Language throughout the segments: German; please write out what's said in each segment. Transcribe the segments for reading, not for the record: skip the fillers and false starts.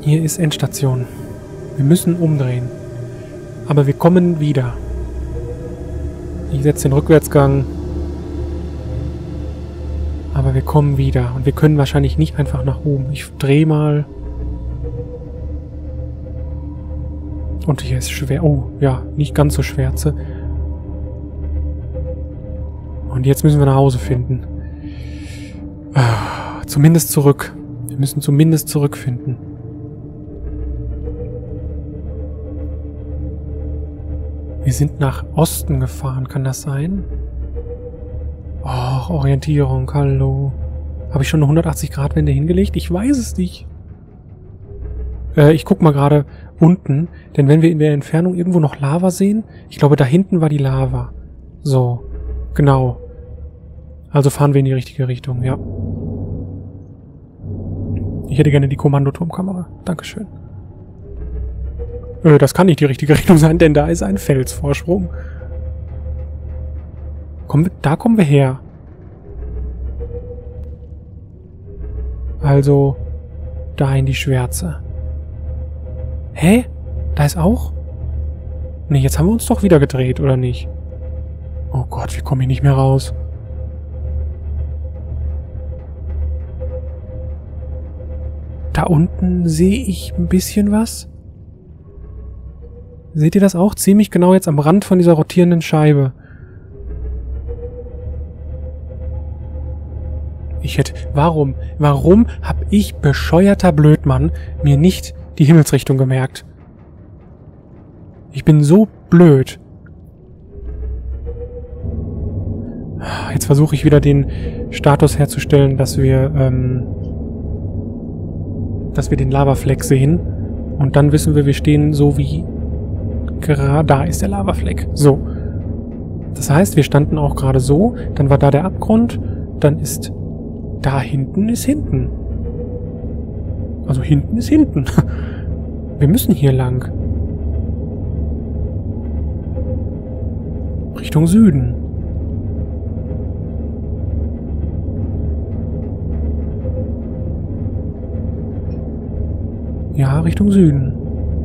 Hier ist Endstation. Wir müssen umdrehen. Aber wir kommen wieder. Ich setze den Rückwärtsgang. Aber wir kommen wieder. Und wir können wahrscheinlich nicht einfach nach oben. Ich drehe mal. Und hier ist schwer. Oh, ja, nicht ganz so schwärze. Und jetzt müssen wir nach Hause finden. Zumindest zurück. Wir müssen zumindest zurückfinden. Wir sind nach Osten gefahren, kann das sein? Oh, Orientierung, hallo. Habe ich schon eine 180-Grad-Wende hingelegt? Ich weiß es nicht. Ich guck mal gerade unten, denn wenn wir in der Entfernung irgendwo noch Lava sehen, ich glaube, da hinten war die Lava. So, genau. Also fahren wir in die richtige Richtung, ja. Ich hätte gerne die Kommandoturmkamera. Dankeschön. Das kann nicht die richtige Richtung sein, denn da ist ein Felsvorsprung. Da kommen wir her. Also, da in die Schwärze. Hä? Da ist auch? Ne, jetzt haben wir uns doch wieder gedreht, oder nicht? Oh Gott, wir kommen hier nicht mehr raus. Da unten sehe ich ein bisschen was. Seht ihr das auch? Ziemlich genau jetzt am Rand von dieser rotierenden Scheibe. Warum hab ich, bescheuerter Blödmann, mir nicht die Himmelsrichtung gemerkt? Ich bin so blöd. Jetzt versuche ich wieder den Status herzustellen, dass wir den Lavafleck sehen. Und dann wissen wir stehen so wie... Gerade da ist der Lavafleck. So. Das heißt, wir standen auch gerade so. Dann war da der Abgrund. Dann ist... Da hinten ist hinten. Also hinten ist hinten. Wir müssen hier lang. Richtung Süden. Ja, Richtung Süden.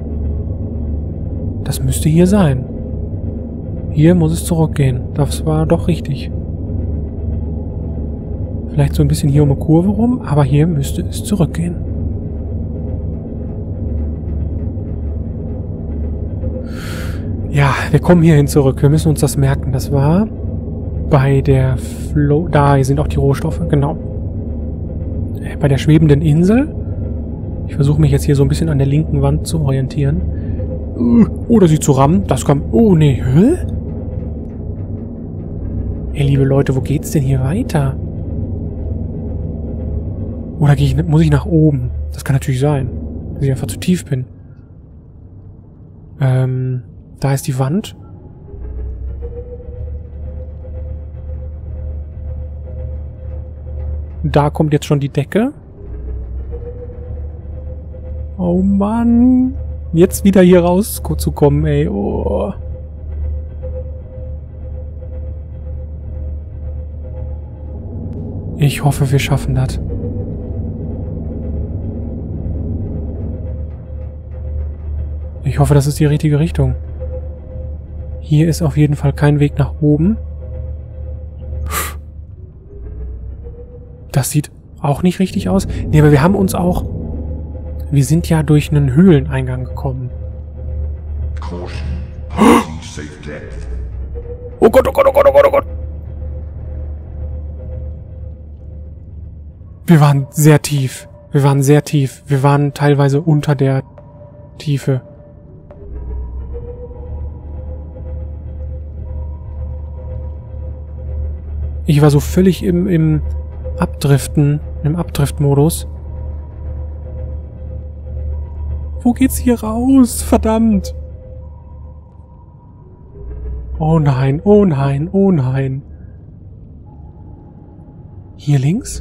Das müsste hier sein. Hier muss es zurückgehen. Das war doch richtig. Vielleicht so ein bisschen hier um eine Kurve rum, aber hier müsste es zurückgehen. Ja, wir kommen hierhin zurück. Wir müssen uns das merken. Das war bei der Da, hier sind auch die Rohstoffe, genau. Bei der schwebenden Insel. Ich versuche mich jetzt hier so ein bisschen an der linken Wand zu orientieren. Oder sie zu rammen. Das kann... Oh, nee. Hä? Ey, liebe Leute, wo geht's denn hier weiter? Oder muss ich nach oben? Das kann natürlich sein, dass ich einfach zu tief bin. Da ist die Wand. Da kommt jetzt schon die Decke. Oh Mann. Jetzt wieder hier rauszukommen, ey. Oh. Ich hoffe, wir schaffen das. Ich hoffe, das ist die richtige Richtung. Hier ist auf jeden Fall kein Weg nach oben. Das sieht auch nicht richtig aus. Nee, aber wir haben uns auch... Wir sind ja durch einen Höhleneingang gekommen. Oh Gott, oh Gott, oh Gott, oh Gott, oh Gott. Wir waren sehr tief. Wir waren sehr tief. Wir waren teilweise unter der Tiefe. Ich war so völlig im Abdriften, im Abdriftmodus. Wo geht's hier raus? Verdammt! Oh nein, oh nein, oh nein. Hier links?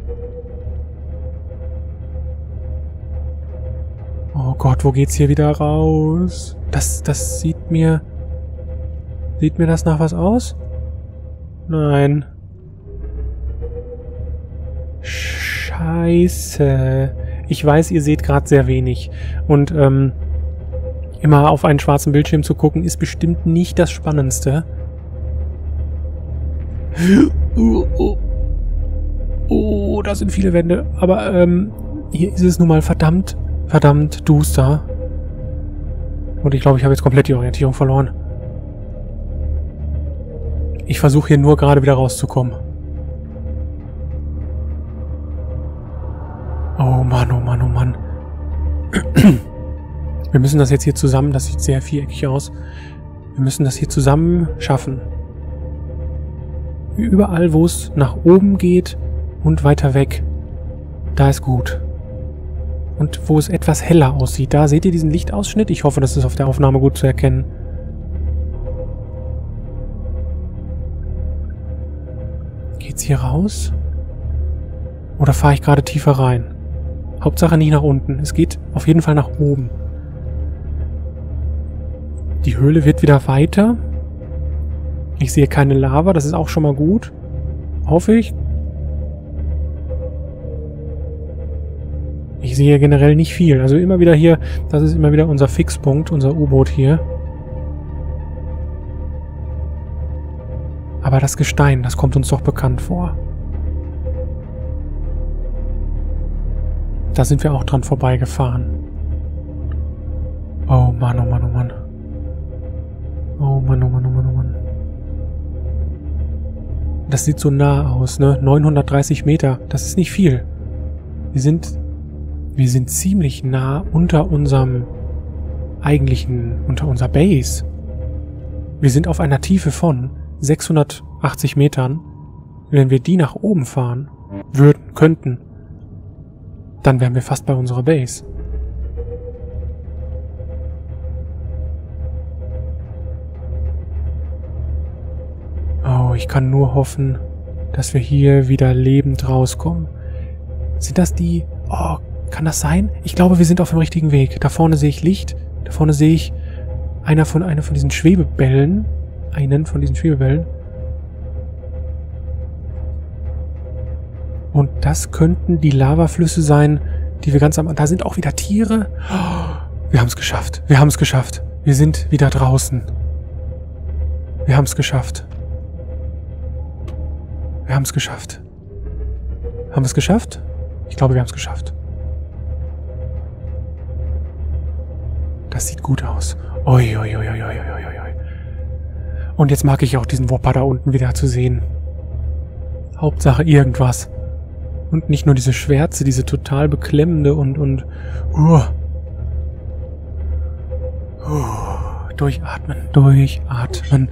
Oh Gott, wo geht's hier wieder raus? Das sieht mir... Sieht mir das nach was aus? Nein. Scheiße. Ich weiß, ihr seht gerade sehr wenig. Und immer auf einen schwarzen Bildschirm zu gucken, ist bestimmt nicht das Spannendste. Oh, da sind viele Wände. Aber hier ist es nun mal verdammt duster. Und ich glaube, ich habe jetzt komplett die Orientierung verloren. Ich versuche hier nur gerade wieder rauszukommen. Oh Mann, oh Mann, oh Mann. Wir müssen das jetzt hier zusammen, das sieht sehr viereckig aus. Wir müssen das hier zusammen schaffen. Überall, wo es nach oben geht und weiter weg, da ist gut. Und wo es etwas heller aussieht, da seht ihr diesen Lichtausschnitt. Ich hoffe, das ist auf der Aufnahme gut zu erkennen. Geht's hier raus? Oder fahre ich gerade tiefer rein? Hauptsache nicht nach unten. Es geht auf jeden Fall nach oben. Die Höhle wird wieder weiter. Ich sehe keine Lava, das ist auch schon mal gut. Hoffe ich. Ich sehe generell nicht viel. Also immer wieder hier, das ist immer wieder unser Fixpunkt, unser U-Boot hier. Aber das Gestein, das kommt uns doch bekannt vor. Da sind wir auch dran vorbeigefahren. Oh Mann, oh Mann, oh Mann. Oh Mann, oh Mann, oh Mann, oh Mann. Das sieht so nah aus, ne? 930 Meter, das ist nicht viel. Wir sind ziemlich nah unter unserem unter unserer Base. Wir sind auf einer Tiefe von 680 Metern. Wenn wir die nach oben fahren könnten, dann wären wir fast bei unserer Base. Oh, ich kann nur hoffen, dass wir hier wieder lebend rauskommen. Sind das die... Oh, kann das sein? Ich glaube, wir sind auf dem richtigen Weg. Da vorne sehe ich Licht. Da vorne sehe ich einer von diesen Schwebebällen. Einen von diesen Schwebebällen. Und das könnten die Lavaflüsse sein, die wir ganz am... Da sind auch wieder Tiere. Oh, wir haben es geschafft. Wir haben es geschafft. Wir sind wieder draußen. Wir haben es geschafft. Wir haben es geschafft. Haben wir es geschafft? Ich glaube, wir haben es geschafft. Das sieht gut aus. Oi, oi, oi, oi, oi, oi, oi. Und jetzt mag ich auch diesen Whopper da unten wieder zu sehen. Hauptsache irgendwas. Und nicht nur diese Schwärze, diese total beklemmende und durchatmen, durchatmen.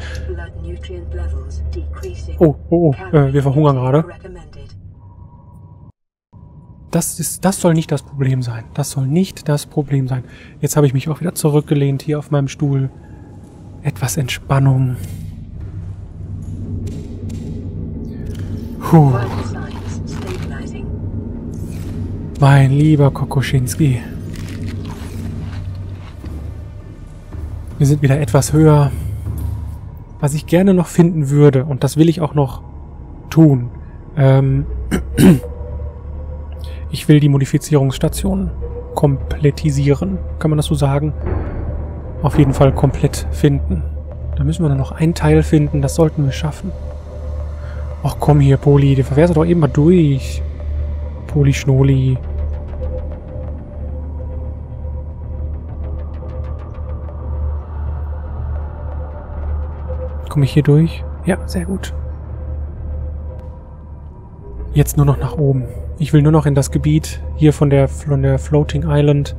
Oh, wir verhungern gerade. Das soll nicht das Problem sein. Das soll nicht das Problem sein. Jetzt habe ich mich auch wieder zurückgelehnt hier auf meinem Stuhl. Etwas Entspannung. Puh. Mein lieber Kokoschinski. Wir sind wieder etwas höher. Was ich gerne noch finden würde, und das will ich auch noch tun, ich will die Modifizierungsstation komplettisieren. Kann man das so sagen? Auf jeden Fall komplett finden. Da müssen wir dann noch ein Teil finden. Das sollten wir schaffen. Ach komm hier, Poli. Den verwehrst du doch eben mal durch. Poli Schnoli. Komme ich hier durch? Ja, sehr gut. Jetzt nur noch nach oben. Ich will nur noch in das Gebiet hier von der Floating Island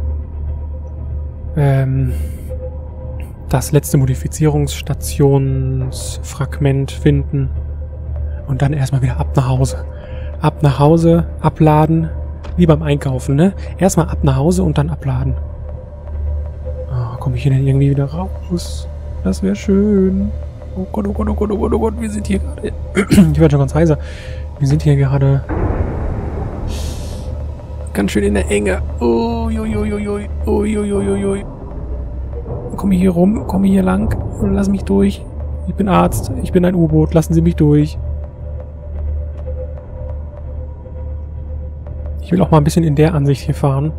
das letzte Modifizierungsstationsfragment finden und dann erstmal wieder ab nach Hause. Ab nach Hause, abladen, wie beim Einkaufen, ne? Erstmal ab nach Hause und dann abladen. Oh, komme ich hier denn irgendwie wieder raus? Das wäre schön. Oh Gott, oh Gott, oh Gott, oh Gott, oh Gott, wir sind hier gerade... Ich werde schon ganz heiser. Wir sind hier gerade... ganz schön in der Enge. Uiuiuiui. Uiuiuiui. Komm hier rum, komm hier lang und lass mich durch. Ich bin Arzt, ich bin ein U-Boot, lassen Sie mich durch. Ich will auch mal ein bisschen in der Ansicht hier fahren.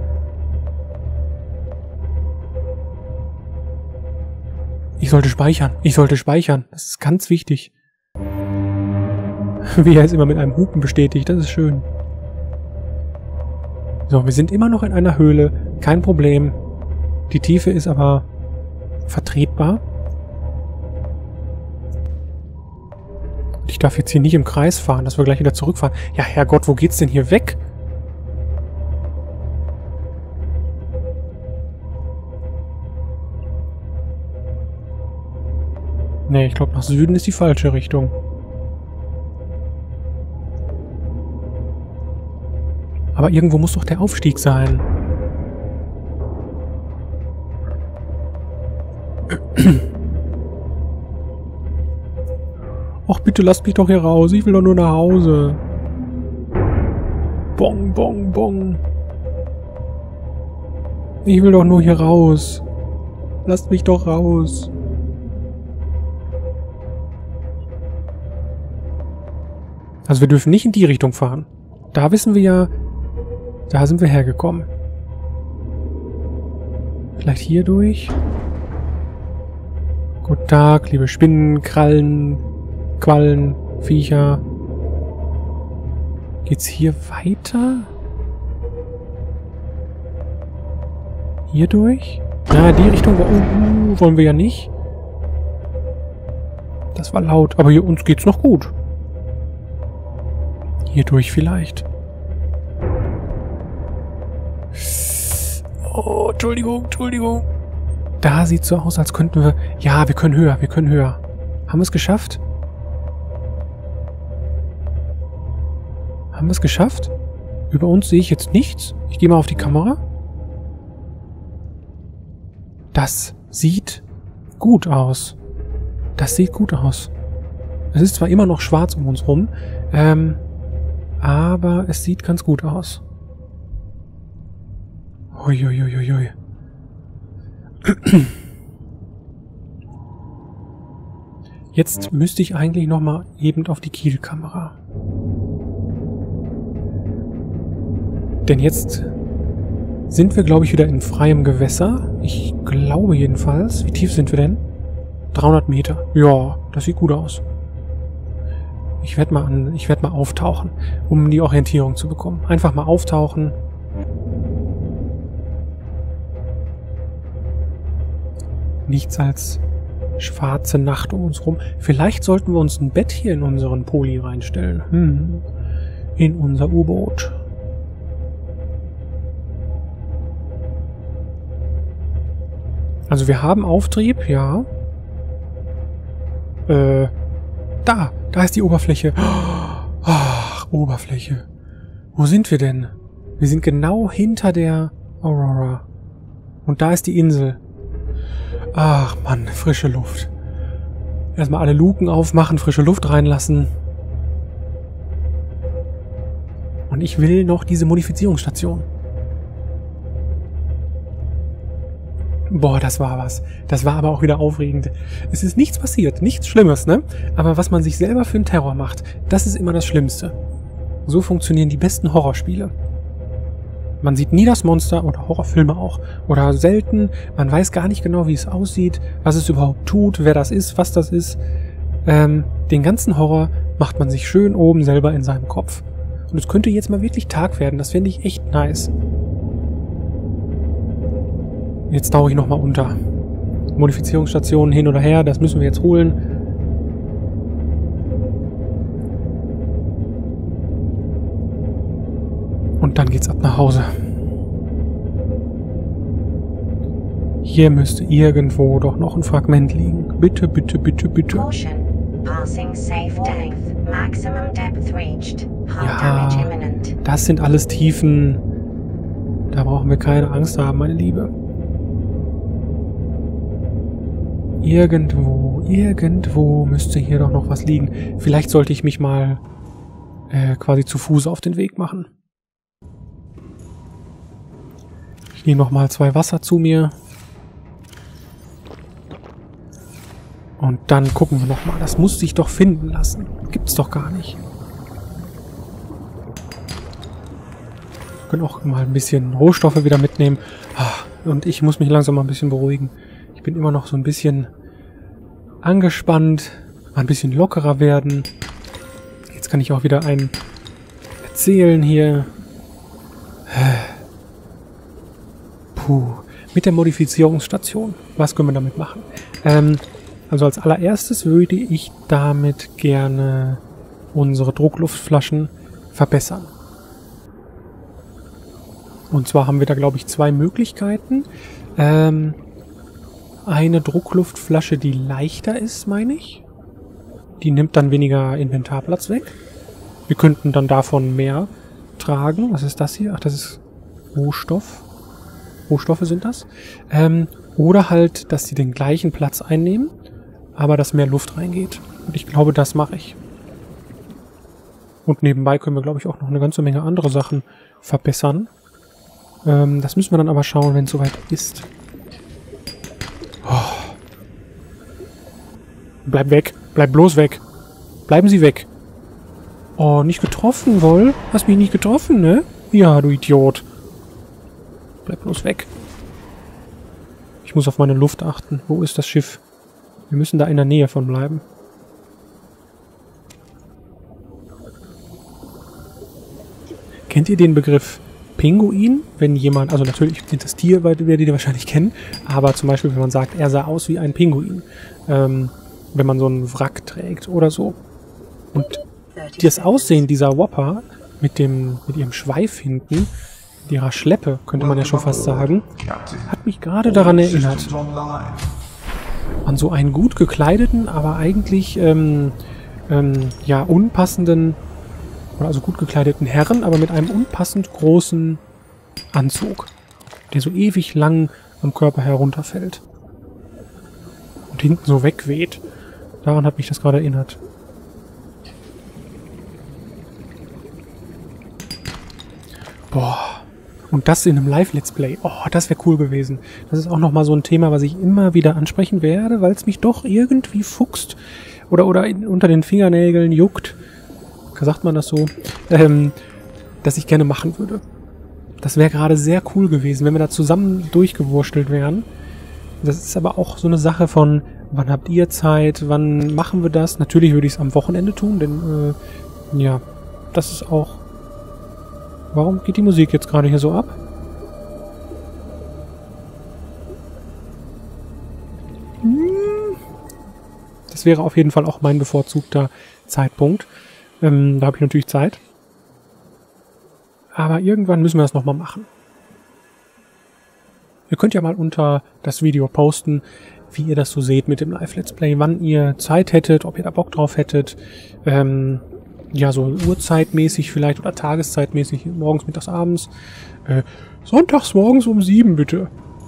Ich sollte speichern. Ich sollte speichern. Das ist ganz wichtig. Wie er es immer mit einem Hupen bestätigt. Das ist schön. So, wir sind immer noch in einer Höhle. Kein Problem. Die Tiefe ist aber vertretbar. Ich darf jetzt hier nicht im Kreis fahren, dass wir gleich wieder zurückfahren. Ja, Herrgott, wo geht's denn hier weg? Nee, ich glaube, nach Süden ist die falsche Richtung. Aber irgendwo muss doch der Aufstieg sein. Ach, bitte lasst mich doch hier raus. Ich will doch nur nach Hause. Bong, bong, bong. Ich will doch nur hier raus. Lasst mich doch raus. Also wir dürfen nicht in die Richtung fahren. Da wissen wir ja, da sind wir hergekommen. Vielleicht hier durch? Guten Tag, liebe Spinnen, Krallen, Quallen, Viecher. Geht's hier weiter? Hier durch? Na, die Richtung wollen wir ja nicht. Das war laut, aber hier uns geht's noch gut. Hier durch vielleicht. Oh, Entschuldigung, Entschuldigung. Da sieht so aus, als könnten wir... Ja, wir können höher, wir können höher. Haben wir es geschafft? Haben wir es geschafft? Über uns sehe ich jetzt nichts. Ich gehe mal auf die Kamera. Das sieht gut aus. Das sieht gut aus. Es ist zwar immer noch schwarz um uns rum, aber es sieht ganz gut aus. Uiuiuiui. Jetzt müsste ich eigentlich nochmal eben auf die Kielkamera. Denn jetzt sind wir, glaube ich, wieder in freiem Gewässer. Ich glaube jedenfalls. Wie tief sind wir denn? 300 Meter. Ja, das sieht gut aus. Ich werde mal auftauchen, um die Orientierung zu bekommen. Einfach mal auftauchen. Nichts als schwarze Nacht um uns rum. Vielleicht sollten wir uns ein Bett hier in unseren Poli reinstellen. In unser U-Boot. Also wir haben Auftrieb, ja. Da ist die Oberfläche. Ach, Oberfläche. Wo sind wir denn? Wir sind genau hinter der Aurora. Und da ist die Insel. Ach Mann, frische Luft. Erstmal alle Luken aufmachen, frische Luft reinlassen. Und ich will noch diese Modifizierungsstation. Boah, das war was. Das war aber auch wieder aufregend. Es ist nichts passiert, nichts Schlimmes, ne? Aber was man sich selber für einen Terror macht, das ist immer das Schlimmste. So funktionieren die besten Horrorspiele. Man sieht nie das Monster oder Horrorfilme auch. Oder selten. Man weiß gar nicht genau, wie es aussieht, was es überhaupt tut, wer das ist, was das ist. Den ganzen Horror macht man sich schön oben selber in seinem Kopf. Und es könnte jetzt mal wirklich Tag werden. Das fände ich echt nice. Jetzt tauche ich nochmal unter. Modifizierungsstationen hin oder her, das müssen wir jetzt holen. Und dann geht's ab nach Hause. Hier müsste irgendwo doch noch ein Fragment liegen. Bitte, bitte, bitte, bitte. Ja, das sind alles Tiefen. Da brauchen wir keine Angst haben, meine Liebe. Irgendwo müsste hier doch noch was liegen. Vielleicht sollte ich mich mal quasi zu Fuß auf den Weg machen. Ich nehme noch mal 2 Wasser zu mir. Und dann gucken wir noch mal. Das muss sich doch finden lassen. Gibt's doch gar nicht. können auch mal ein bisschen Rohstoffe wieder mitnehmen. Und ich muss mich langsam mal ein bisschen beruhigen. Ich bin immer noch so ein bisschen angespannt, mal ein bisschen lockerer werden. Jetzt kann ich auch wieder einen erzählen hier. Puh. Mit der Modifizierungsstation. Was können wir damit machen? Also als allererstes würde ich damit gerne unsere Druckluftflaschen verbessern. Und zwar haben wir da, glaube ich, zwei Möglichkeiten. Eine Druckluftflasche, die leichter ist, meine ich. Die nimmt dann weniger Inventarplatz weg. Wir könnten dann davon mehr tragen. Was ist das hier? Ach, das ist Rohstoff. Rohstoffe sind das. Oder halt, dass sie den gleichen Platz einnehmen, aber dass mehr Luft reingeht. Und ich glaube, das mache ich. Und nebenbei können wir, glaube ich, auch noch eine ganze Menge andere Sachen verbessern. Das müssen wir dann aber schauen, wenn es soweit ist. Oh. Bleib weg. Bleib bloß weg. Bleiben Sie weg. Oh, nicht getroffen, Woll? Hast mich nicht getroffen, ne? Ja, du Idiot. Bleib bloß weg. Ich muss auf meine Luft achten. Wo ist das Schiff? Wir müssen da in der Nähe von bleiben. Kennt ihr den Begriff Pinguin? Wenn jemand, also natürlich sind das Tiere, weil wir die wahrscheinlich kennen, aber zum Beispiel, wenn man sagt, er sah aus wie ein Pinguin. Wenn man so einen Wrack trägt oder so. Und das Aussehen dieser Whopper mit ihrem Schweif hinten, ihrer Schleppe, könnte man ja schon fast sagen, hat mich gerade daran erinnert. An so einen gut gekleideten, aber eigentlich ja unpassenden, also gut gekleideten Herren, aber mit einem unpassend großen Anzug, der so ewig lang am Körper herunterfällt. Und hinten so wegweht. Daran hat mich das gerade erinnert. Boah. Und das in einem Live-Let's Play. Oh, das wäre cool gewesen. Das ist auch nochmal so ein Thema, was ich immer wieder ansprechen werde, weil es mich doch irgendwie fuchst. Oder unter den Fingernägeln juckt. Sagt man das so? Dass ich gerne machen würde. Das wäre gerade sehr cool gewesen, wenn wir da zusammen durchgewurstelt wären. Das ist aber auch so eine Sache von, wann habt ihr Zeit, wann machen wir das? Natürlich würde ich es am Wochenende tun, denn ja, das ist auch... Warum geht die Musik jetzt gerade hier so ab? Das wäre auf jeden Fall auch mein bevorzugter Zeitpunkt. Da habe ich natürlich Zeit. Aber irgendwann müssen wir das nochmal machen. Ihr könnt ja mal unter das Video posten, wie ihr das so seht mit dem Live-Let's Play, wann ihr Zeit hättet, ob ihr da Bock drauf hättet. Ja, so uhrzeitmäßig vielleicht oder tageszeitmäßig, morgens, mittags, abends. Sonntags morgens um 7, bitte.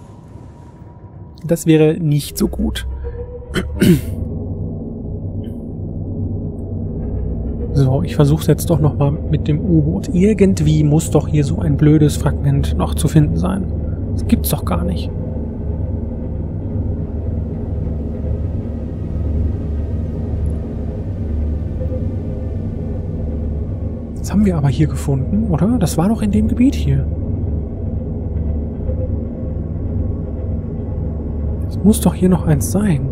Das wäre nicht so gut. So, ich versuche es jetzt doch nochmal mit dem U-Boot. Irgendwie muss doch hier so ein blödes Fragment noch zu finden sein. Das gibt's doch gar nicht. Das haben wir aber hier gefunden, oder? Das war doch in dem Gebiet hier. Es muss doch hier noch eins sein.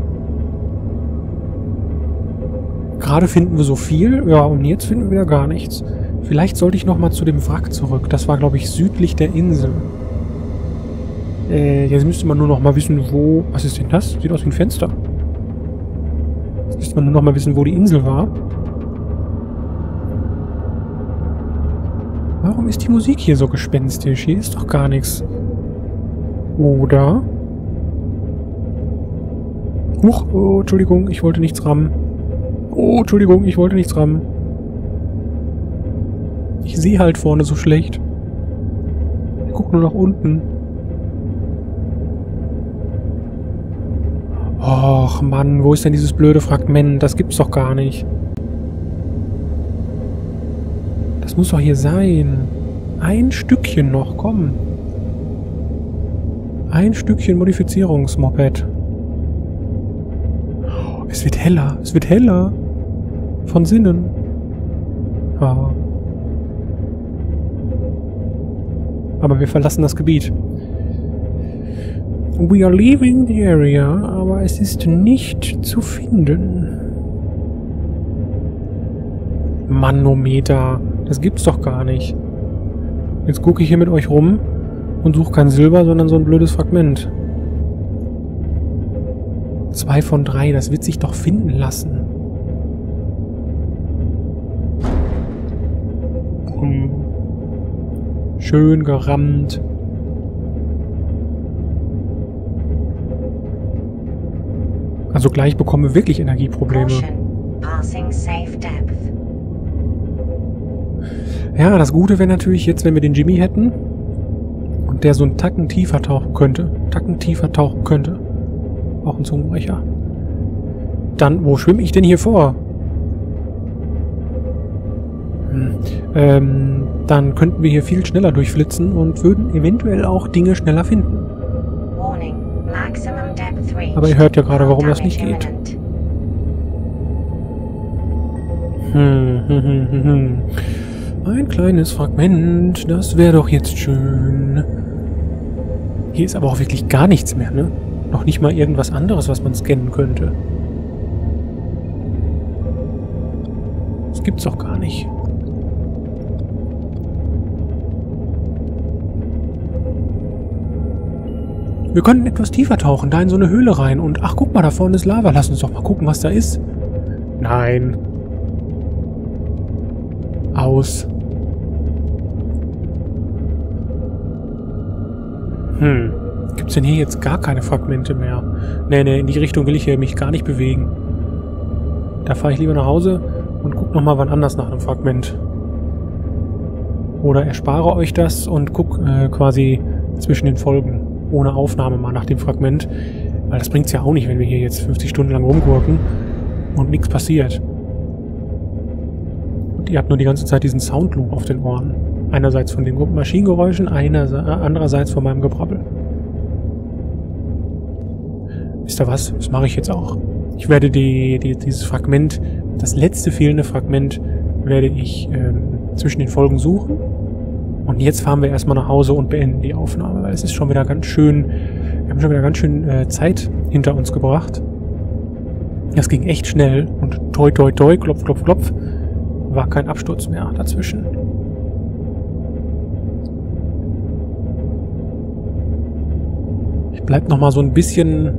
Gerade finden wir so viel, ja, und jetzt finden wir wieder gar nichts. Vielleicht sollte ich nochmal zu dem Wrack zurück. Das war, glaube ich, südlich der Insel. Jetzt müsste man nur noch mal wissen, wo... Was ist denn das? Sieht aus wie ein Fenster. Jetzt müsste man nur noch mal wissen, wo die Insel war. Warum ist die Musik hier so gespenstisch? Hier ist doch gar nichts. Oder? Huch, oh, Entschuldigung, ich wollte nichts rammen. Oh, Entschuldigung, ich wollte nichts rammen. Ich sehe halt vorne so schlecht. Ich gucke nur nach unten. Och, Mann, wo ist denn dieses blöde Fragment? Das gibt's doch gar nicht. Das muss doch hier sein. Ein Stückchen noch, komm. Ein Stückchen Modifizierungsmoped. Oh, es wird heller, es wird heller. Von Sinnen. Ah. Aber wir verlassen das Gebiet. We are leaving the area, aber es ist nicht zu finden. Manometer, das gibt's doch gar nicht. Jetzt gucke ich hier mit euch rum und suche kein Silber, sondern so ein blödes Fragment. 2 von 3, das wird sich doch finden lassen. Schön gerammt. Also gleich bekommen wir wirklich Energieprobleme. Ja, das Gute wäre natürlich jetzt, wenn wir den Jimmy hätten und der so einen Tacken tiefer tauchen könnte. Auch ein Zungenbrecher. Dann, wo schwimme ich denn hier vor? Dann könnten wir hier viel schneller durchflitzen und würden eventuell auch Dinge schneller finden. Aber ihr hört ja gerade, warum das nicht geht. Ein kleines Fragment, das wäre doch jetzt schön. Hier ist aber auch wirklich gar nichts mehr, ne? Noch nicht mal irgendwas anderes, was man scannen könnte. Das gibt's doch gar nicht. Wir könnten etwas tiefer tauchen, da in so eine Höhle rein. Und ach, guck mal, da vorne ist Lava. Lass uns doch mal gucken, was da ist. Nein. Aus. Gibt's denn hier jetzt gar keine Fragmente mehr? Nee, in die Richtung will ich hier mich gar nicht bewegen. Da fahre ich lieber nach Hause und guck nochmal wann anders nach einem Fragment. Oder erspare euch das und guck quasi zwischen den Folgen. Ohne Aufnahme mal nach dem Fragment. Weil das bringt's ja auch nicht, wenn wir hier jetzt 50 Stunden lang rumgurken und nichts passiert. Und ihr habt nur die ganze Zeit diesen Soundloop auf den Ohren. Einerseits von den Maschinengeräuschen, andererseits von meinem Gebrabbel. Wisst ihr was? Das mache ich jetzt auch. Ich werde dieses Fragment, das letzte fehlende Fragment, werde ich zwischen den Folgen suchen. Und jetzt fahren wir erstmal nach Hause und beenden die Aufnahme, weil es ist schon wieder ganz schön, wir haben schon wieder ganz schön Zeit hinter uns gebracht. Das ging echt schnell und toi toi toi, klopf klopf klopf, war kein Absturz mehr dazwischen. Ich bleib nochmal so ein bisschen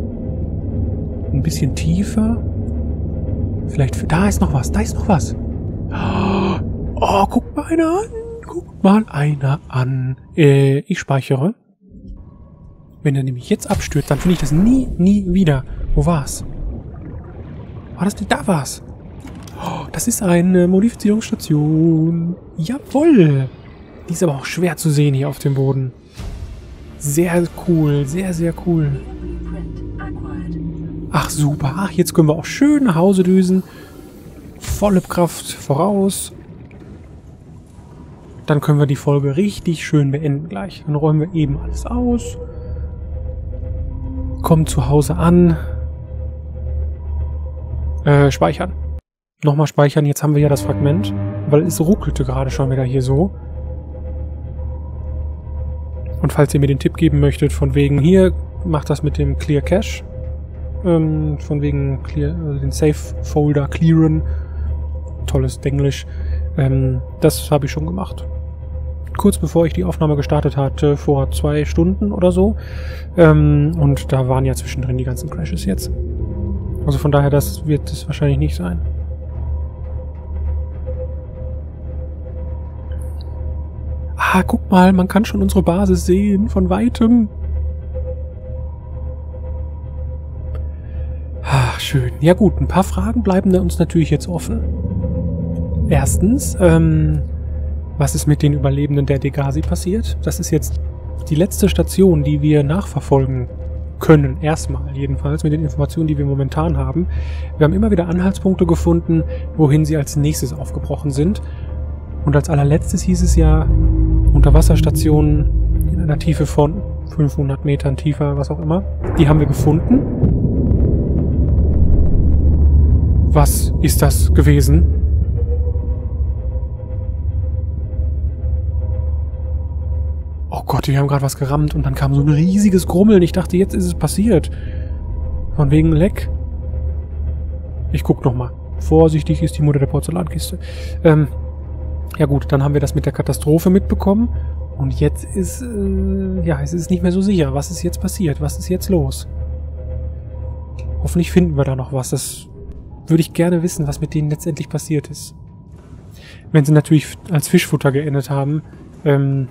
tiefer. Vielleicht, da ist noch was, Oh, guck mal einer an. Ich speichere. Wenn er nämlich jetzt abstürzt, dann finde ich das nie wieder. Wo war's? War das denn? Da war's. Oh, das ist eine Modifizierungsstation. Jawohl. Die ist aber auch schwer zu sehen hier auf dem Boden. Sehr cool. Sehr, sehr cool. Ach, super. Ach, jetzt können wir auch schön nach Hause düsen. Volle Kraft voraus. Dann können wir die Folge richtig schön beenden gleich. Dann räumen wir eben alles aus. Kommen zu Hause an. Speichern. Nochmal speichern. Jetzt haben wir ja das Fragment. Weil es ruckelte gerade schon wieder hier so. Und falls ihr mir den Tipp geben möchtet, von wegen hier, macht das mit dem Clear Cache. Von wegen den Safe-Folder clearen. Tolles Englisch. Das habe ich schon gemacht. Kurz bevor ich die Aufnahme gestartet hatte, vor 2 Stunden oder so. Und da waren ja zwischendrin die ganzen Crashes jetzt. Also von daher, das wird es wahrscheinlich nicht sein. Ah, guck mal, man kann schon unsere Basis sehen, von Weitem. Ach, schön. Ja gut, ein paar Fragen bleiben uns natürlich jetzt offen. Erstens, was ist mit den Überlebenden der Degasi passiert? Das ist jetzt die letzte Station, die wir nachverfolgen können. Erstmal jedenfalls mit den Informationen, die wir momentan haben. Wir haben immer wieder Anhaltspunkte gefunden, wohin sie als nächstes aufgebrochen sind. Und als allerletztes hieß es ja, Unterwasserstationen in einer Tiefe von 500 Metern tiefer, was auch immer. Die haben wir gefunden. Was ist das gewesen? Oh Gott, wir haben gerade was gerammt und dann kam so ein riesiges Grummeln. Ich dachte, jetzt ist es passiert. Von wegen Leck. Ich guck nochmal. Vorsichtig ist die Mutter der Porzellankiste. Ja gut, dann haben wir das mit der Katastrophe mitbekommen. Und jetzt ist, ja, es ist nicht mehr so sicher. Was ist jetzt passiert? Was ist jetzt los? Hoffentlich finden wir da noch was. Das würde ich gerne wissen, was mit denen letztendlich passiert ist. Wenn sie natürlich als Fischfutter geendet haben. Habe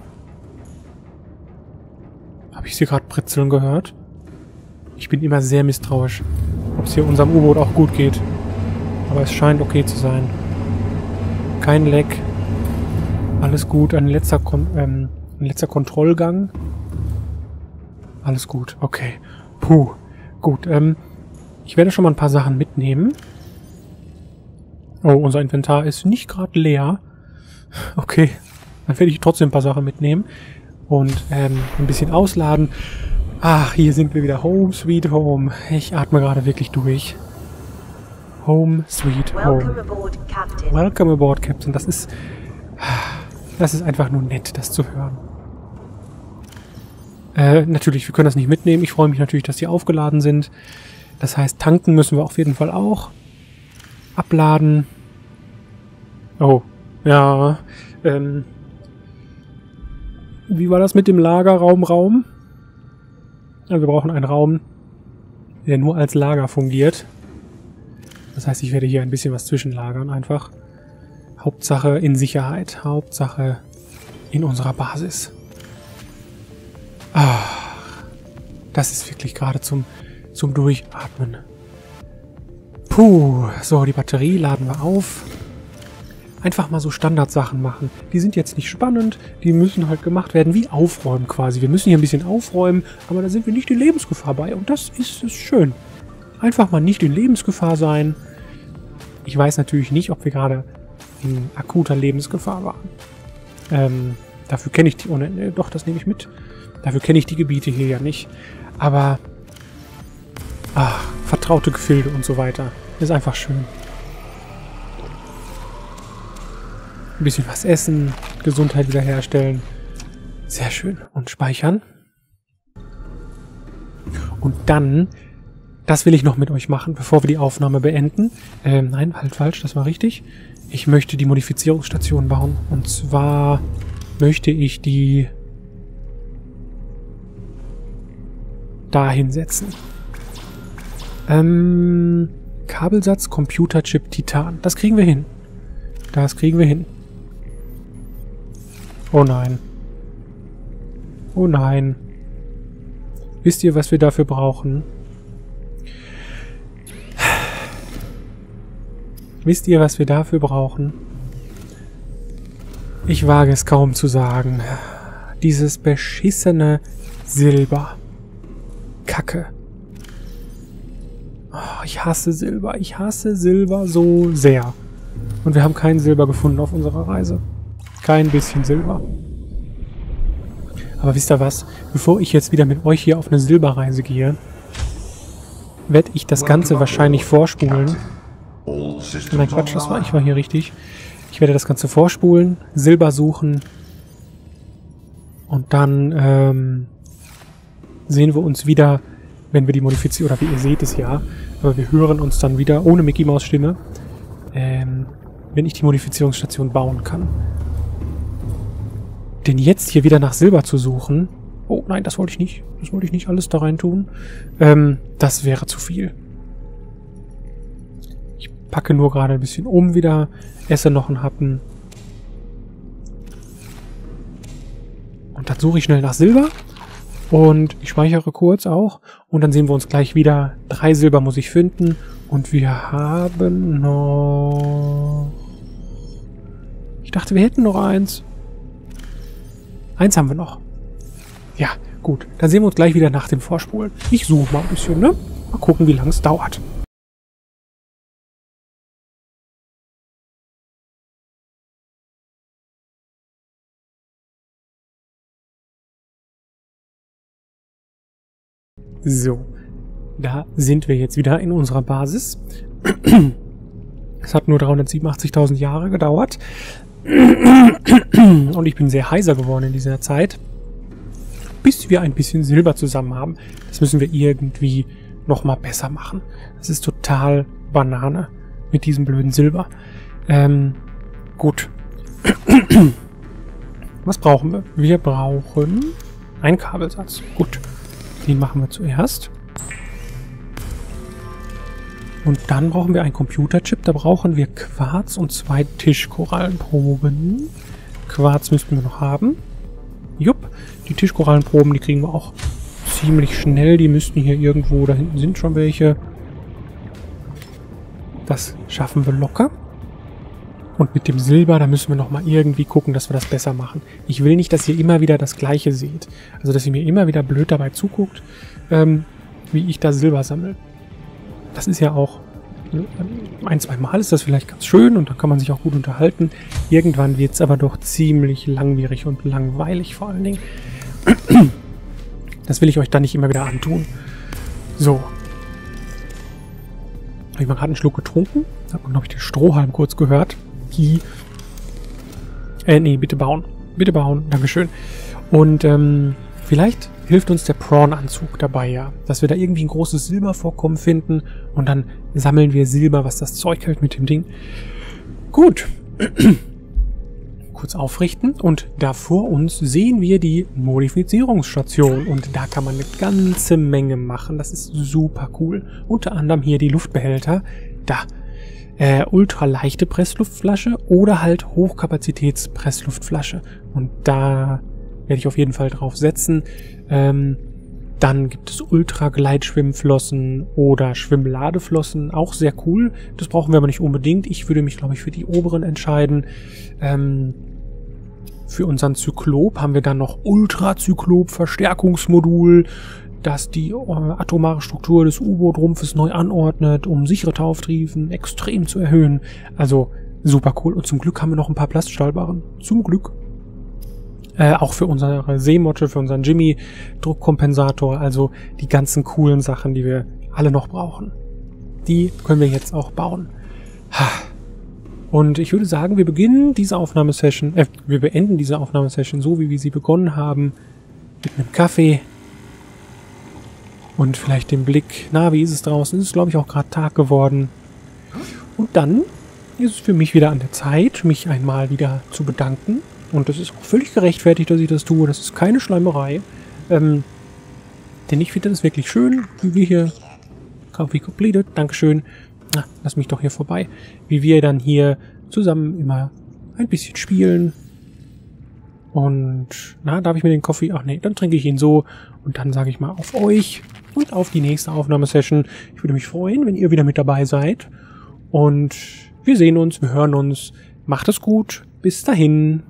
ich sie gerade britzeln gehört? Ich bin immer sehr misstrauisch, ob es hier unserem U-Boot auch gut geht. Aber es scheint okay zu sein. Kein Leck. Alles gut. Ein letzter Kontrollgang. Alles gut. Okay. Puh. Gut. Ich werde schon mal ein paar Sachen mitnehmen. Oh, unser Inventar ist nicht gerade leer. Okay. Dann werde ich trotzdem ein paar Sachen mitnehmen. Und ein bisschen ausladen. Ach, hier sind wir wieder. Home, sweet home. Ich atme gerade wirklich durch. Home, sweet home. Welcome aboard, Captain. Welcome aboard, Captain. Das ist einfach nur nett, das zu hören. Natürlich, wir können das nicht mitnehmen. Ich freue mich natürlich, dass die aufgeladen sind. Das heißt, tanken müssen wir auf jeden Fall auch. Abladen. Oh, ja. Wie war das mit dem Lagerraum? Also wir brauchen einen Raum, der nur als Lager fungiert. Das heißt, ich werde hier ein bisschen was zwischenlagern einfach. Hauptsache in Sicherheit. Hauptsache in unserer Basis. Ach, das ist wirklich gerade zum Durchatmen. Puh, so, die Batterie laden wir auf. Einfach mal so Standardsachen machen. Die sind jetzt nicht spannend, die müssen halt gemacht werden, wie aufräumen quasi. Wir müssen hier ein bisschen aufräumen, aber da sind wir nicht in Lebensgefahr bei und das ist schön. Einfach mal nicht in Lebensgefahr sein. Ich weiß natürlich nicht, ob wir gerade in akuter Lebensgefahr waren. Dafür kenne ich die... Oh, ne, doch, das nehme ich mit. Dafür kenne ich die Gebiete hier ja nicht. Aber... Ach, vertraute Gefilde und so weiter. Ist einfach schön. Ein bisschen was essen, Gesundheit wiederherstellen. Sehr schön. Und speichern. Und dann, das will ich noch mit euch machen, bevor wir die Aufnahme beenden. Nein, halt falsch, das war richtig. Ich möchte die Modifizierungsstation bauen. Und zwar möchte ich die da hinsetzen. Kabelsatz, Computerchip, Titan. Das kriegen wir hin. Das kriegen wir hin. Oh nein. Oh nein. Wisst ihr, was wir dafür brauchen? Wisst ihr, was wir dafür brauchen? Ich wage es kaum zu sagen. Dieses beschissene Silber. Kacke. Oh, ich hasse Silber. Ich hasse Silber so sehr. Und wir haben kein Silber gefunden auf unserer Reise. Kein bisschen Silber. Aber wisst ihr was? Bevor ich jetzt wieder mit euch hier auf eine Silberreise gehe, werde ich das Ganze wahrscheinlich vorspulen. Nein, Quatsch, ich war hier richtig. Ich werde das Ganze vorspulen, Silber suchen und dann sehen wir uns wieder, wenn wir die Modifizierung, oder wie ihr seht es ja, aber wir hören uns dann wieder, ohne Mickey Maus Stimme, wenn ich die Modifizierungsstation bauen kann. Denn jetzt hier wieder nach Silber zu suchen... Oh, nein, das wollte ich nicht. Das wollte ich nicht alles da rein tun. Das wäre zu viel. Ich packe nur gerade ein bisschen um wieder. Esse noch einen Happen. Und dann suche ich schnell nach Silber. Und ich speichere kurz auch. Und dann sehen wir uns gleich wieder. 3 Silber muss ich finden. Und wir haben noch... Ich dachte, wir hätten noch 1. 1 haben wir noch. Ja, gut. Dann sehen wir uns gleich wieder nach dem Vorspulen. Ich suche mal ein bisschen, ne? Mal gucken, wie lange es dauert. So. Da sind wir jetzt wieder in unserer Basis. Es hat nur 387.000 Jahre gedauert. Und ich bin sehr heiser geworden in dieser Zeit. bis wir ein bisschen Silber zusammen haben. Das müssen wir irgendwie nochmal besser machen. Das ist total Banane mit diesem blöden Silber. Gut. Was brauchen wir? Wir brauchen einen Kabelsatz. Gut. Den machen wir zuerst. Und dann brauchen wir einen Computerchip. Da brauchen wir Quarz und 2 Tischkorallenproben. Quarz müssten wir noch haben. Jupp. Die Tischkorallenproben, die kriegen wir auch ziemlich schnell. Die müssten hier irgendwo, da hinten sind schon welche. Das schaffen wir locker. Und mit dem Silber, da müssen wir nochmal irgendwie gucken, dass wir das besser machen. Ich will nicht, dass ihr immer wieder das Gleiche seht. Also, dass ihr mir immer wieder blöd dabei zuguckt, wie ich da Silber sammle. Das ist ja auch, ein-, zweimal ist das vielleicht ganz schön und dann kann man sich auch gut unterhalten. Irgendwann wird es aber doch ziemlich langwierig und langweilig vor allen Dingen. Das will ich euch dann nicht immer wieder antun. So. Habe ich mal gerade einen Schluck getrunken. Da hat man, glaube ich, den Strohhalm kurz gehört. Nee, bitte bauen. Bitte bauen. Dankeschön. Und vielleicht hilft uns der Prawn-Anzug dabei, ja. Dass wir da irgendwie ein großes Silbervorkommen finden und dann sammeln wir Silber, was das Zeug hält mit dem Ding. Gut. Kurz aufrichten und da vor uns sehen wir die Modifizierungsstation und da kann man eine ganze Menge machen. Das ist super cool. Unter anderem hier die Luftbehälter. Da. Ultraleichte Pressluftflasche oder halt Hochkapazitäts-Pressluftflasche. Und da werde ich auf jeden Fall drauf setzen. Dann gibt es Ultra-Gleitschwimmflossen oder Schwimmladeflossen. Auch sehr cool. Das brauchen wir aber nicht unbedingt. Ich würde mich, glaube ich, für die oberen entscheiden. Für unseren Zyklop haben wir dann noch Ultrazyklop-Verstärkungsmodul, das die atomare Struktur des U-Boot-Rumpfes neu anordnet, um sichere Tauchtiefen extrem zu erhöhen. Also super cool. Und zum Glück haben wir noch ein paar Plaststahlbarren. Zum Glück. Auch für unsere Seemotte, für unseren Jimmy Druckkompensator. Also die ganzen coolen Sachen, die wir alle noch brauchen. Die können wir jetzt auch bauen. Und ich würde sagen, wir beenden diese Aufnahmesession so, wie wir sie begonnen haben. Mit einem Kaffee. Und vielleicht den Blick, na, wie ist es draußen? Es ist, glaube ich, auch gerade Tag geworden. Und dann ist es für mich wieder an der Zeit, mich einmal wieder zu bedanken. Und das ist auch völlig gerechtfertigt, dass ich das tue. Das ist keine Schleimerei. Denn ich finde das wirklich schön, wie wir hier... Coffee completed, Dankeschön. Na, lass mich doch hier vorbei. Wie wir dann hier zusammen immer ein bisschen spielen. Und, na, darf ich mir den Kaffee... Ach nee, dann trinke ich ihn so. Und dann sage ich mal auf euch und auf die nächste Aufnahmesession. Ich würde mich freuen, wenn ihr wieder mit dabei seid. Und wir sehen uns, wir hören uns. Macht es gut. Bis dahin.